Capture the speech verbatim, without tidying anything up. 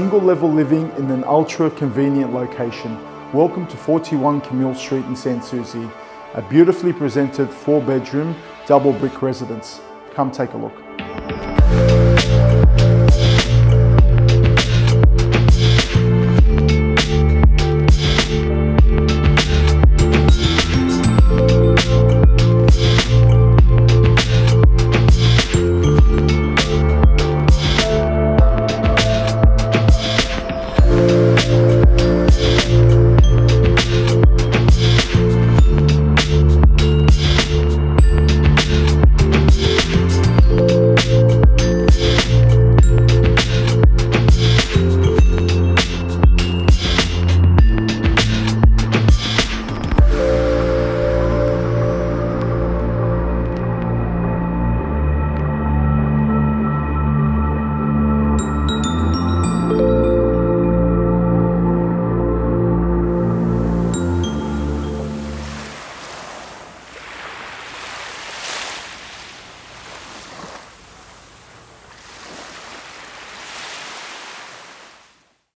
single level living in an ultra convenient location. Welcome to forty-one Camille Street in Souci, a beautifully presented four bedroom double brick residence. Come take a look.